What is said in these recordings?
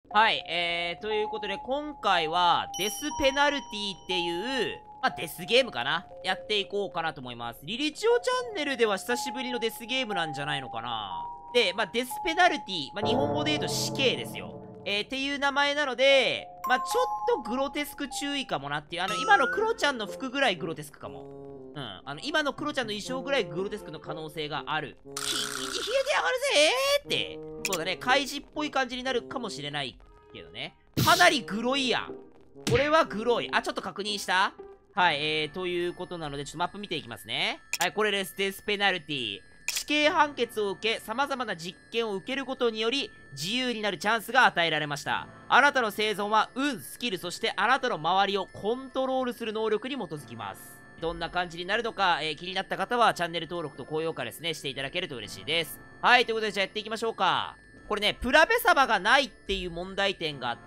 はい、ということで、今回は、デスペナルティっていう、デスゲームかなやっていこうかなと思います。リリチオチャンネルでは久しぶりのデスゲームなんじゃないのかな。で、デスペナルティ、日本語で言うと死刑ですよ。っていう名前なので、ちょっとグロテスク注意かもなっていう、今のクロちゃんの服ぐらいグロテスクかも。うん。今のクロちゃんの衣装ぐらいグロテスクの可能性がある。キキに冷えてやがるぜーって。そうだね、怪示っぽい感じになるかもしれないけどね。かなりグロいやん。これはグロい。ちょっと確認したはい、ということなので、ちょっとマップ見ていきますね。はい、これです。デスペナルティ。死刑判決を受け、様々な実験を受けることにより、自由になるチャンスが与えられました。あなたの生存は、運、スキル、そしてあなたの周りをコントロールする能力に基づきます。どんな感じになるのか、気になった方はチャンネル登録と高評価ですね、していただけると嬉しいです。はい、ということで、じゃあやっていきましょうか。これね、プラベサバがないっていう問題点があって、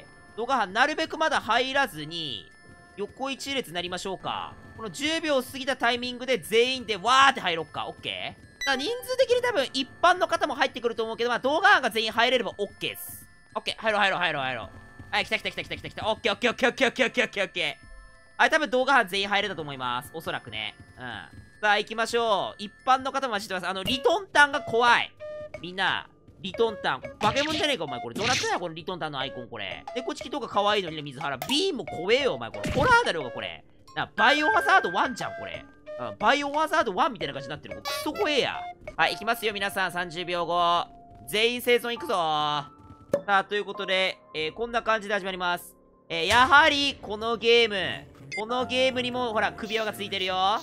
動画班なるべくまだ入らずに、横一列になりましょうか。この10秒過ぎたタイミングで全員でわーって入ろっか。オッケー？人数的に多分一般の方も入ってくると思うけど、動画班が全員入れればオッケーです。オッケー、入ろう。はい、来た。オッケー。オッケー。はい、多分動画班全員入れたと思います。おそらくね。さあ、行きましょう。一般の方も知ってます。リトンタンが怖い。みんな、リトンタン。バケモンじゃねえか、お前。これ。どうなってんや、このリトンタンのアイコン、これ。猫チキとか可愛いのにね、水原。ビーンも怖えよ、お前。これ。ホラーだろうが、これ。バイオハザード1じゃん、これ。バイオハザード1みたいな感じになってる。クソ怖えや。はい、行きますよ、皆さん。30秒後。全員生存行くぞ。さあ、ということで、こんな感じで始まります。やはり、このゲームにも、ほら、首輪がついてるよ。はい。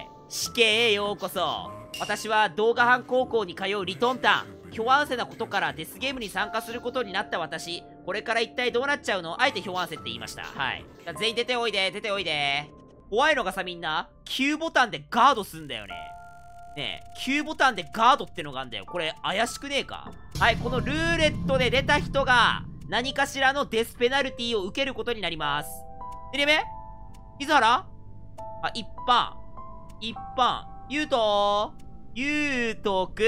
死刑へようこそ。私は動画班高校に通うリトンタン。ヒョアンセなことからデスゲームに参加することになった私。これから一体どうなっちゃうの？あえてヒョアンセって言いました。はい。全員出ておいで。怖いのがさ、みんな、Q ボタンでガードすんだよね。ねえ、Q ボタンでガードってのがあんだよ。これ、怪しくねえか？はい、このルーレットで出た人が、何かしらのデスペナルティを受けることになります。2人目？水原？一般。ゆうとくん？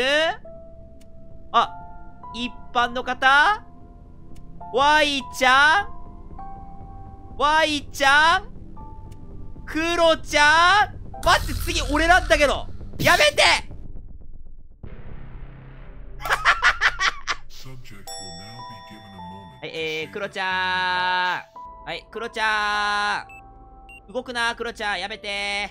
一般の方？ワイちゃん？クロちゃん？待って、次俺なんだけど！やめて！はい、クロちゃん。はい、クロちゃん。動くな、クロちゃん。やめて。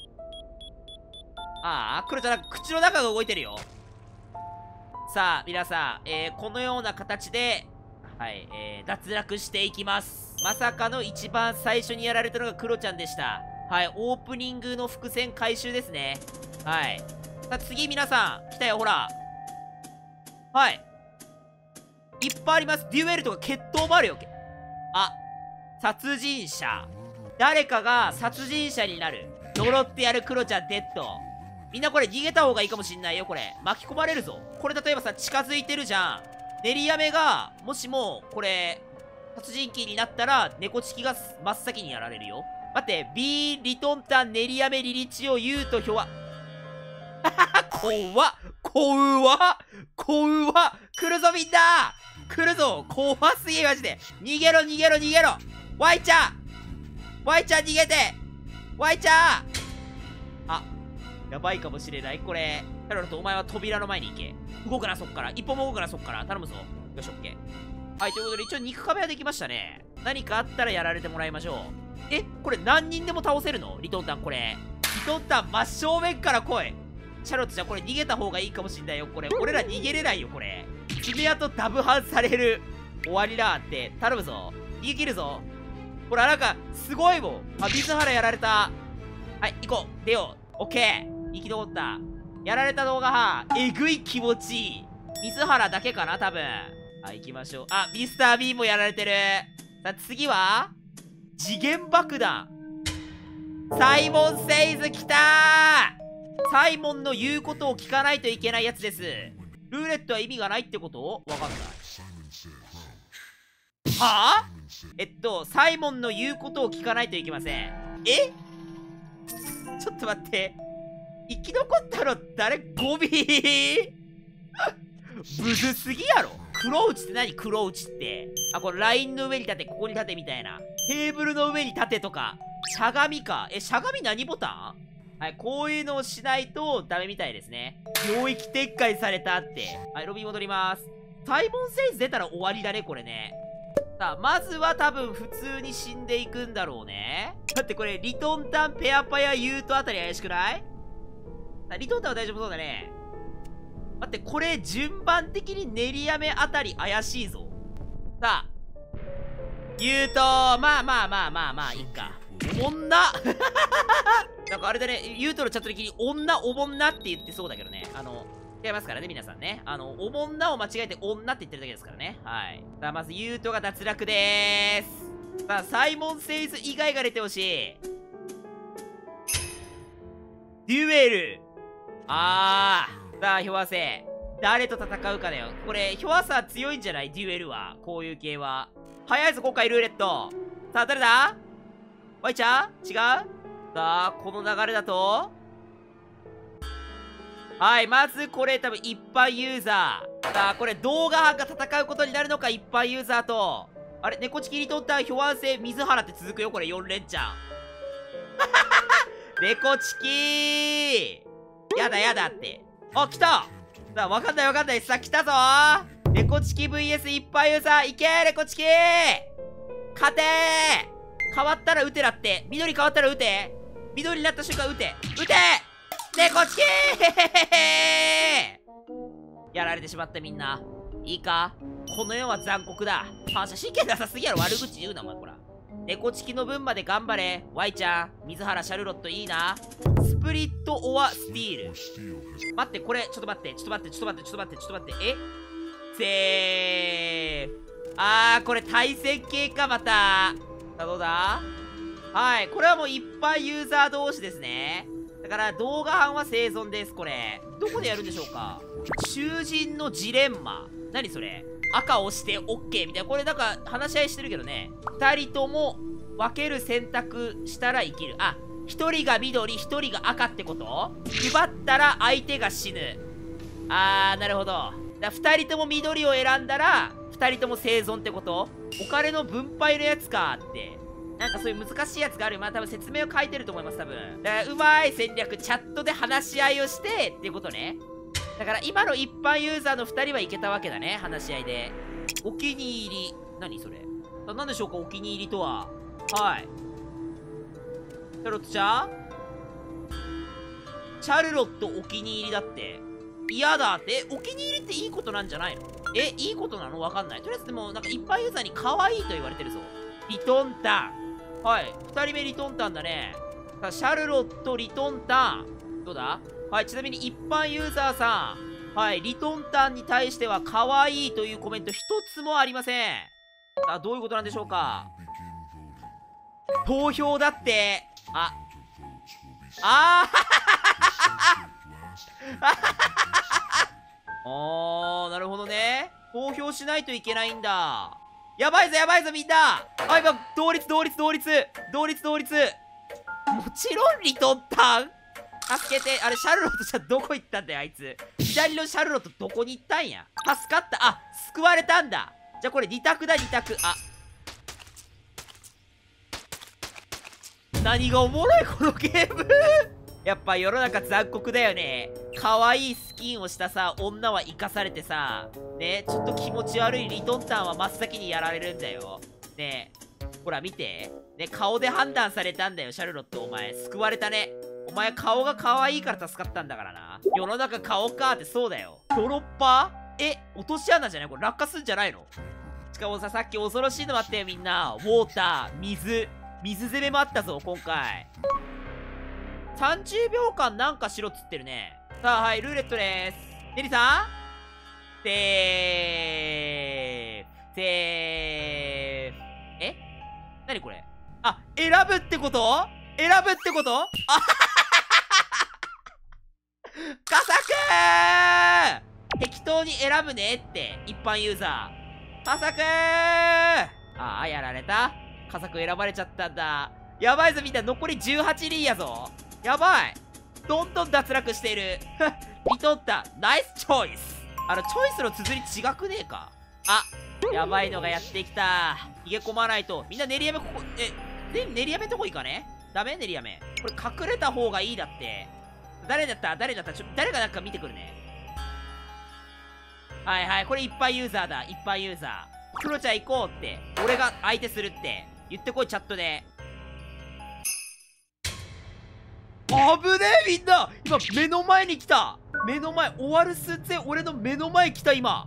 クロちゃん、口の中が動いてるよ。さあ、皆さん、このような形で、はい、脱落していきます。まさかの一番最初にやられたのがクロちゃんでした。はい、オープニングの伏線回収ですね。はい。さあ、次皆さん、来たよ、ほら。はい。いっぱいあります。デュエルとか決闘もあるよ。殺人者。誰かが殺人者になる。呪ってやるクロちゃんデッド。みんなこれ逃げた方がいいかもしんないよ、これ。巻き込まれるぞ。これ例えばさ、近づいてるじゃん。ネリアメが、もしも、これ、殺人鬼になったら、猫チキが真っ先にやられるよ。待って、ビー、リトンタン、ネリアメ、リリチオ、ユウとヒョワ。怖っ来るぞみんな来るぞ怖すぎマジで逃げろワイちゃん逃げてワイちゃんやばいかもしれないこれ。タロルとお前は扉の前に行け。動くなそっから。一歩も動くなそっから。頼むぞ。よし、オッケー。はい、ということで一応肉壁はできましたね。何かあったらやられてもらいましょう。これ何人でも倒せるの？リトンタンこれ。リトンタン真正面から来い。シャロットちゃんこれ逃げた方がいいかもしんないよ。これ。俺ら逃げれないよ、これ。爪痕ダブハンされる。終わりだって。頼むぞ。逃げ切るぞ。ほら、なんか、すごいもん。水原やられた。はい、行こう。出よう。オッケー。生き残った。やられた動画は、えぐい気持ちいい。水原だけかな、多分。はい、行きましょう。ミスター B もやられてる。さあ、次は次元爆弾。サイモン・セイズ来たー。サイモンの言うことを聞かないといけないやつです。ルーレットは意味がないってこと？わかんない。はぁ？サイモンの言うことを聞かないといけません。ちょっと待って。生き残ったの誰？ゴビーブズすぎやろ。 黒打ちって何？黒打ちって。あ、これラインの上に立て、ここに立てみたいな。テーブルの上に立てとか。しゃがみか。しゃがみ何ボタン？はい、こういうのをしないとダメみたいですね。領域撤回されたって。はい、ロビー戻ります。サイモンセイズ出たら終わりだね、これね。さあ、まずは多分普通に死んでいくんだろうね。だってこれ、リトンタン、ペアパヤ、ユートあたり怪しくない？リトンタンは大丈夫そうだね。待って、これ、順番的に練りやめあたり怪しいぞ。さあ、ユートまあ、いいか。おもんななんかあれだね、ユートのチャット的に女、おもんなって言ってそうだけどね。違いますからね、皆さんね。おもんなを間違えて女って言ってるだけですからね。はい。さあ、まず、ユートが脱落でーす。さあ、サイモン・セイズ以外が出てほしい。デュエル。さあ、ヒョアセ。誰と戦うかだよ。これ、ヒョアサ強いんじゃない？デュエルは。こういう系は。早いぞ、今回ルーレット。さあ、誰だ？ワイちゃん？違う？さあ、この流れだとはい、まずこれ多分一般ユーザー。さあ、これ動画班が戦うことになるのか、一般ユーザーと。あれ、猫チキリトンタン、ヒョアンセ、水原って続くよ、これ4連チャン。猫チキーやだやだって。あ、来た。さあ、わかんない。さあ、来たぞー。猫チキ VS 一般ユーザー。いけー、猫チキー勝てー。変わったら撃てらって。緑変わったら撃て。緑になった瞬間撃て。撃て猫チキーやられてしまったみんな。いいか？この世は残酷だ。反射神経なさすぎやろ。悪口言うな、お前、こら。猫チキの分まで頑張れ。ワイちゃん、水原、シャルロットいいな。スプリットオアスティール。待って、これ、ちょっと待って。え？セーフ。これ対戦系か、また。さあ、どうだ？はい、これはもう一般ユーザー同士ですね。だから動画班は生存です。これどこでやるんでしょうか？囚人のジレンマ。何それ？赤押して OK みたいな。これなんか話し合いしてるけどね。2人とも分ける選択したら生きる。あ、1人が緑、1人が赤ってこと？奪ったら相手が死ぬ。なるほど。2人とも緑を選んだら2人とも生存ってこと？お金の分配のやつかって。なんかそういう難しいやつがある。まあ多分説明を書いてると思います、多分。だからうまい戦略、チャットで話し合いをしてっていうことね。だから今の一般ユーザーの2人はいけたわけだね、話し合いで。お気に入り。何それ？何でしょうか、お気に入りとは。はい。シャルロットちゃん？シャルロットお気に入りだって。嫌だって。お気に入りっていいことなんじゃないの？いいことなの？わかんない。とりあえずでも、なんか一般ユーザーに可愛いと言われてるぞ。リトンタン。はい。2人目リトンタンだね。さあ、シャルロット、リトンタン。どうだ？はい。ちなみに一般ユーザーさん。はい。リトンタンに対しては可愛いというコメント一つもありません。さあ、どういうことなんでしょうか？投票だって。なるほどね。投票しないといけないんだ。やばいぞみんな。今同率。もちろんリトンタン助けて。あれ、シャルロットじゃどこ行ったんだよ、あいつ。左のシャルロットどこに行ったんや。助かった。救われたんだ。じゃあこれ2択だ。何がおもろいこのゲームやっぱ世の中残酷だよね。可愛いスキンをしたさ、女は生かされてさ、ね、ちょっと気持ち悪いリトンタンは真っ先にやられるんだよ。ね、ほら見て。ね、顔で判断されたんだよ、シャルロット。お前、救われたね。お前、顔が可愛いから助かったんだからな。世の中顔かってそうだよ。ドロッパー？落とし穴じゃない？これ落下すんじゃないの？しかもさっき恐ろしいのあったよ、みんな。ウォーター、水攻めもあったぞ、今回。30秒間なんかしろっつってるね。さあ、はい、ルーレットでーす。ネリさん？セーフ。何これ？選ぶってこと？カサクー！適当に選ぶねって、一般ユーザー。カサクー！やられた。カサク選ばれちゃったんだ。やばいぞ、みんな。残り18人やぞ。やばい。どんどん脱落している。リトンタン、ナイスチョイス。チョイスの綴り違くねえか？ あ、やばいのがやってきた。逃げ込まないと。みんな練りやめここ、練りやめとこいいかね。ダメ練りやめ。これ隠れた方がいいだって。誰だった誰がなんか見てくるね。はいはい、これ一般ユーザーだ。一般ユーザー。クロちゃん行こうって。俺が相手するって言ってこい、チャットで。危ねえ、みんな。今目の前に来た。目の前、終わる寸前、俺の目の前来た今。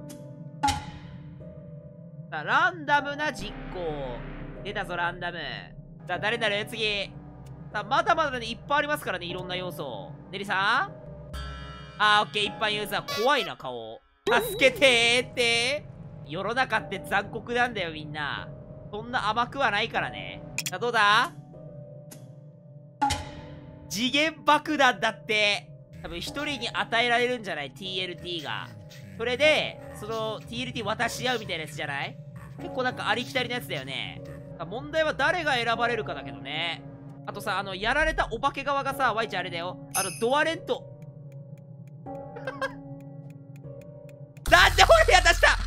さあ、ランダムな実行。出たぞランダム。さあ、誰なる次。さあ、まだまだね、いっぱいありますからね、いろんな要素。ネリさん、オッケー。一般ユーザー怖いな顔。助けてーって。世の中って残酷なんだよ、みんな。そんな甘くはないからね。さあ、どうだ。次元爆弾だって。多分一人に与えられるんじゃない？ TNT が。それで、その TNT 渡し合うみたいなやつじゃない？結構なんかありきたりなやつだよね。問題は誰が選ばれるかだけどね。あとさ、やられたお化け側がさ、ワイちゃんあれだよ。ドアレント。なんで俺やったした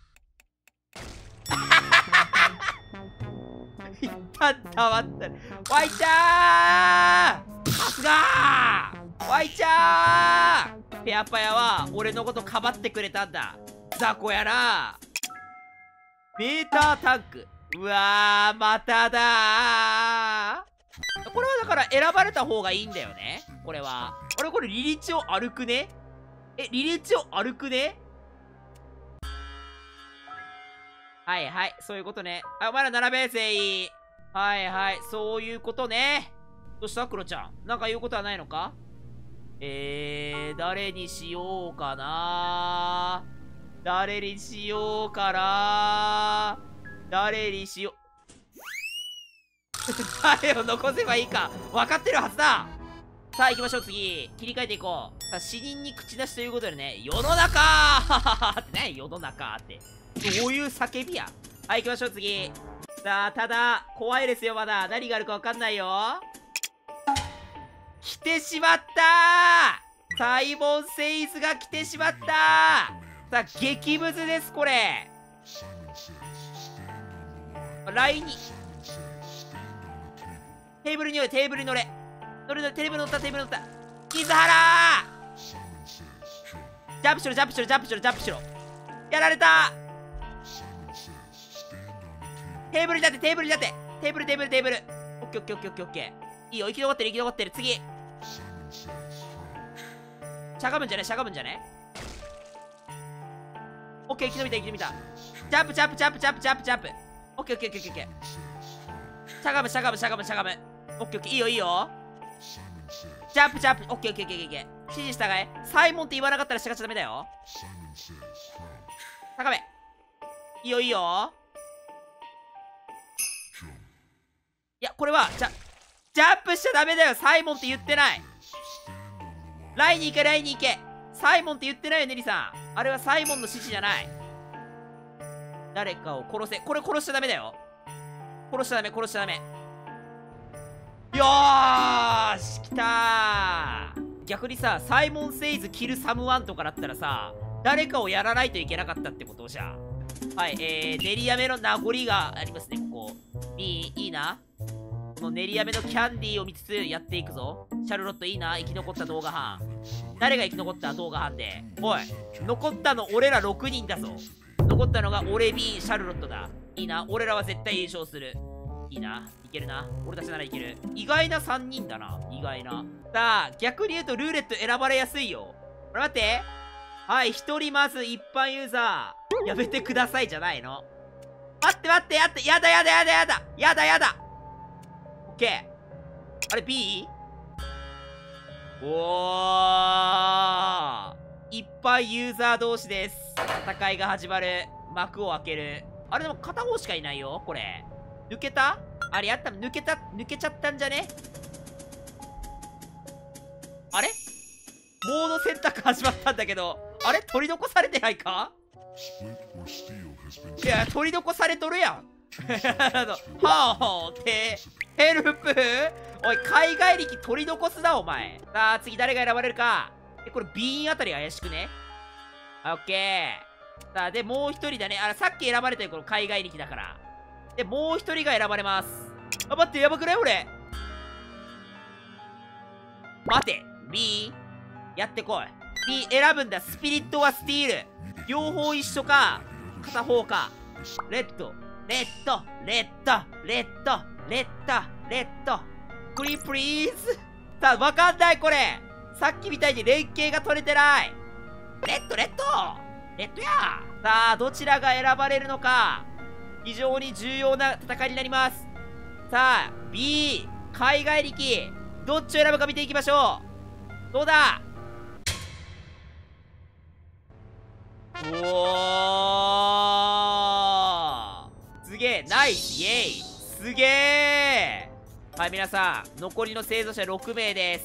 一旦黙った。ワイちゃー、さすがーワイちゃー、ペアパヤは俺のことかばってくれたんだ。雑魚やな。メータータンク。うわー、まただー。これはだから選ばれた方がいいんだよね。これは。これリリチを歩くね。リリチを歩くね。はいはい、そういうことね。お前ら並べ、全員。はいはい、そういうことね。どうしたクロちゃん。なんか言うことはないのか？誰にしようかな。誰にしようかな。誰にしよう。誰を残せばいいか分かってるはずだ。さあ行きましょう、次。切り替えていこう。さあ、死人に口出しということでね、世の中ってね、世の中って。どういう叫びや。はい、行きましょう、次。さあ、ただ、怖いですよ、まだ。何があるか分かんないよ。来てしまったー、サイモン・セイズが来てしまったー。さあ、激ムズです、これ。ラインに。テーブルに乗れ、テーブルに乗れ。テーブル乗った、テーブル乗った。水原ー、ジャンプしろ、ジャンプしろ、ジャンプしろ、ジャンプしろ。やられた。テーブルになって、テーブルになって。テーブル、テーブル、テーブル。オッケーオッケーオッケーオッケーオッケー。いいよ、生き残ってる、生き残ってる。次。しゃがむんじゃね、しゃがむんじゃね。オッケー、生き延びた、生き延びた。ジャンプ、ジャンプ、ジャンプ、ジャンプ、ジャンプ、ジャンプ。オッケーオッケーオッケーオッケー。しゃがむ、しゃがむ、しゃがむ、しゃがむ。オッケーオッケー、いいよ、いいよ。ジャンプ、ジャンプ。オッケーオッケーオッケーオッケー。指示したかい？サイモンって言わなかったら従っちゃダメだよ。高め。いいよ、いいよ。いや、これは、ジャンプしちゃダメだよ。サイモンって言ってない。ラインに行け、ラインに行け。サイモンって言ってないよ、ネリさん。あれはサイモンの指示じゃない。誰かを殺せ。これ殺しちゃダメだよ。殺しちゃダメ、殺しちゃダメ。よーし、来たー。逆にさ、サイモン・セイズ・キル・サムワンとかだったらさ、誰かをやらないといけなかったってことじゃん。はい、練りやめの名残がありますね、ここ。いいな。この練りやめのキャンディーを見つつやっていくぞ。シャルロットいいな、生き残った動画班。誰が生き残った動画班で。おい、残ったの俺ら6人だぞ。残ったのが俺、ビーン、シャルロットだ。いいな、俺らは絶対優勝する。いいな、いけるな。俺たちならいける。意外な3人だな、意外な。さあ、逆に言うとルーレット選ばれやすいよ。これ待って。はい、1人まず一般ユーザー。やめてくださいじゃないの。待って待って、やだやだやだやだやだやだ。オッケー。あれ B？ おー、いっぱいユーザー同士です。戦いが始まる。幕を開ける。あれでも片方しかいないよ、これ。抜けた？あれやった、抜けちゃったんじゃね？あれ？モード選択始まったんだけど、あれ取り残されてないか？いや、取り残されとるやん。はぁってヘルプ。おい、海外力取り残すな、お前。さあ、次誰が選ばれるか。これ、ビーンあたり怪しくね。オッケさあ、で、もう一人だね。さっき選ばれたよ、この海外力だから。で、もう一人が選ばれます。待って、やばくない俺。待て。B。やってこい。B 選ぶんだ。スピリットはスティール。両方一緒か。片方か。レッド。レッド。レッド。レッド。レッド。レッド。プリプリーズ。さあ、わかんない、これ。さっきみたいに連携が取れてない。レッド、レッド。レッドや。さあ、どちらが選ばれるのか。非常に重要な戦いになります。さあ、B、海外力。どっちを選ぶか見ていきましょう。どうだ。おー。すげえ。ナイス。イェイ。すげえ。はい、皆さん、残りの生存者6名です。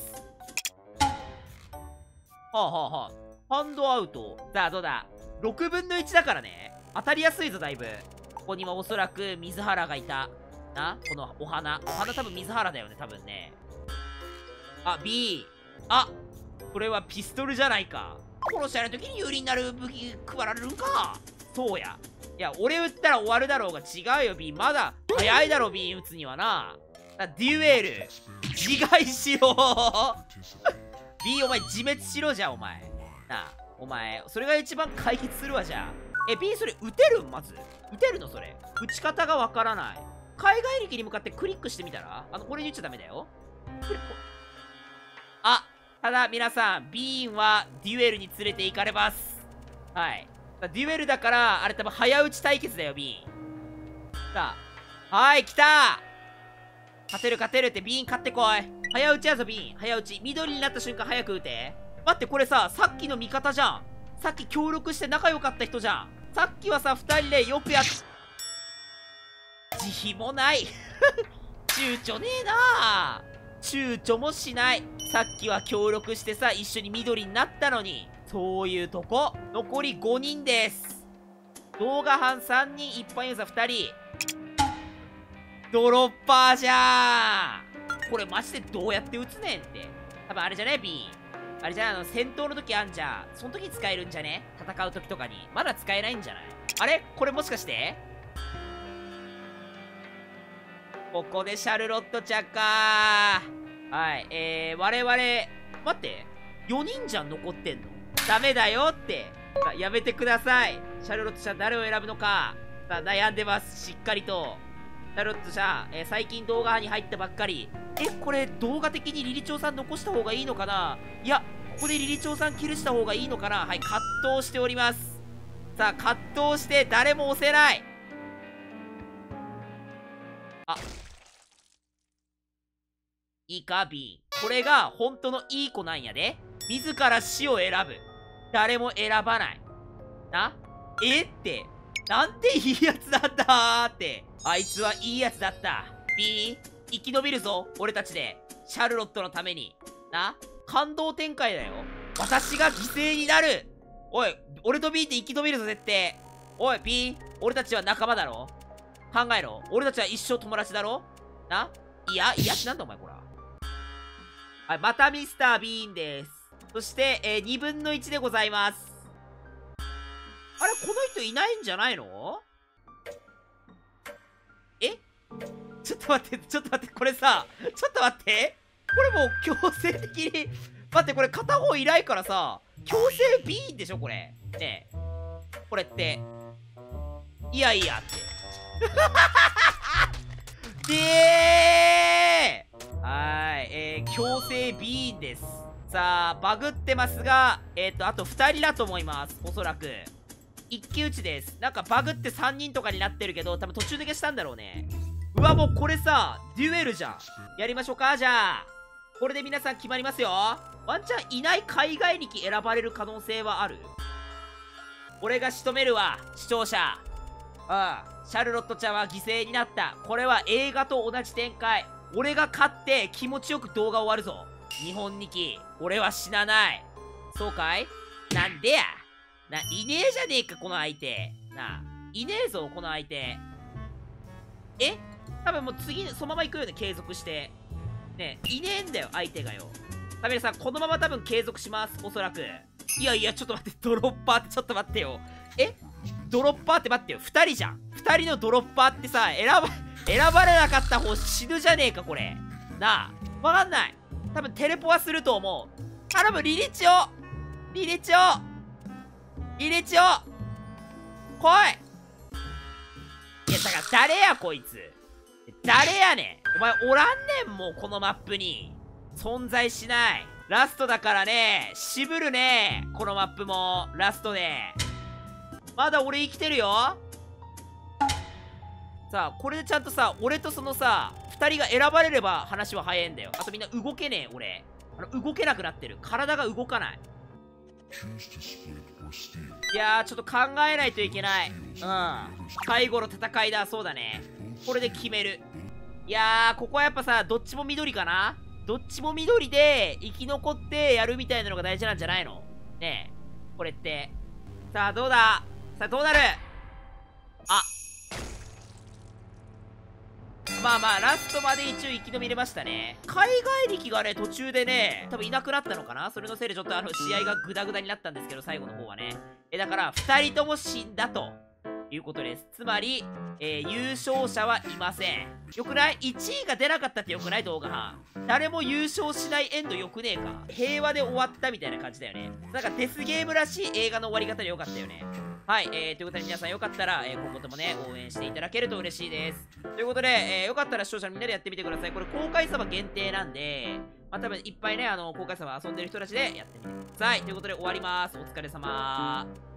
はあはあはあ。ハンドアウト。さあ、どうだ。6分の1だからね。当たりやすいぞ、だいぶ。ここにはおそらく水原がいた。な、このお花。お花多分水原だよね、多分ね。あ、B。あ、これはピストルじゃないか。殺し合いの時に有利になる武器配られるんか。そうや。いや、俺撃ったら終わるだろうが違うよ、B。まだ早いだろ、B 撃つにはな。デュエル。自害しろB、お前自滅しろじゃん、お前。なあ、お前、それが一番解決するわ、じゃあ。B、それ撃てるんまず。撃てるのそれ。撃ち方がわからない。海外力に向かってクリックしてみたらこれ言っちゃダメだよ。あ、ただ皆さん、ビーンはデュエルに連れて行かれます。はい。デュエルだから、あれ多分早打ち対決だよ、ビーン。さあ。はい、来た。勝てる勝てるって、ビーン勝ってこい。早打ちやぞ、ビーン。早打ち。緑になった瞬間早く打て。待って、これさ、さっきの味方じゃん。さっき協力して仲良かった人じゃん。さっきはさ、2人でよくやっ、慈悲もない躊躇ねえな。躊躇もしない。さっきは協力してさ、一緒に緑になったのに。そういうとこ。残り5人です。動画班3人、一般ユーザー2人。ドロッパーじゃん。これマジでどうやって撃つねんって。多分あれじゃね B。あれじゃ戦闘の時あんじゃん。その時使えるんじゃね、戦う時とかに。まだ使えないんじゃない。あれこれもしかしてここでシャルロットちゃんかー。はい、我々、待って。4人じゃん、残ってんの。ダメだよって。やめてください。シャルロットちゃん誰を選ぶのか。さあ、悩んでます。しっかりと。シャルロットちゃん、最近動画に入ったばっかり。これ、動画的にリリチョウさん残した方がいいのかな。いや、ここでリリチョウさんキルした方がいいのかな。はい、葛藤しております。さあ、葛藤して誰も押せない。あ、いいか、ビーン。これが本当のいい子なんやで。自ら死を選ぶ。誰も選ばない。な？って。なんていいやつなんだーって。あいつはいいやつだった。ビーン、生き延びるぞ。俺たちで。シャルロットのために。な？感動展開だよ。私が犠牲になる。おい、俺とビーンって生き延びるぞ、絶対。おい、ビーン、俺たちは仲間だろ。考えろ。俺たちは一生友達だろ。な？いやつなんだお前、こら。はい、またミスター・ビーンです。そして、2分の1でございます。あれこの人いないんじゃないの？ちょっと待って、これさ、ちょっと待って。これもう強制的に、待って、これ片方いないからさ、強制ビーンでしょ、これ。ねえ。これって。いやって。強制ビーンです。さあ、バグってますが、あと2人だと思います。おそらく。一騎打ちです。なんかバグって3人とかになってるけど、多分途中抜けしたんだろうね。うわ、もうこれさ、デュエルじゃん。やりましょうか、じゃあ。これで皆さん決まりますよ。ワンチャンいない海外力選ばれる可能性はある？俺が仕留めるわ、視聴者。シャルロットちゃんは犠牲になった。これは映画と同じ展開。俺が勝って気持ちよく動画終わるぞ。日本2期。俺は死なない。そうかい？なんでや。いねえじゃねえか、この相手。いねえぞ、この相手。多分もう次、そのまま行くよね、継続して。ねえ、いねえんだよ、相手がよ。タメルさん、このまま多分継続します、おそらく。いや、ちょっと待って、ドロッパーってちょっと待ってよ。 ドロッパーって待ってよ。2人じゃん。2人のドロッパーってさ、選ばれなかった方死ぬじゃねえか、これ。なあ。わかんない。多分テレポはすると思う。頼む、リリチオリリチオリリチオ来い。いや、だから誰や、こいつ。誰やねん。お前おらんねん、もうこのマップに。存在しない。ラストだからね、渋るね。このマップも、ラストで。まだ俺生きてるよ。さあ、これでちゃんとさ、俺とそのさ、2人が選ばれれば話は早いんだよ。あとみんな動けねえ、俺。動けなくなってる。体が動かない。いやー、ちょっと考えないといけない。最後の戦いだ、そうだね。これで決める。いやー、ここはやっぱさ、どっちも緑かな。どっちも緑で生き残ってやるみたいなのが大事なんじゃないのねえ、これって。さあ、どうだ。さあ、どうなる。あ、まあまあ、ラストまで一応生き延びれましたね。海外力がね、途中でね、多分いなくなったのかな。それのせいでちょっと試合がグダグダになったんですけど、最後の方はね。だから、2人とも死んだということです。つまり、優勝者はいません。よくない？ 1 位が出なかったってよくない？動画班。誰も優勝しないエンドよくねえか。平和で終わったみたいな感じだよね。なんかデスゲームらしい映画の終わり方でよかったよね。はい、ということで皆さんよかったら、今後ともね、応援していただけると嬉しいです。ということで、よかったら視聴者のみんなでやってみてください。これ公開サバ限定なんで、まあ多分いっぱいね、公開サバ遊んでる人たちでやってみてください。ということで終わります。お疲れ様。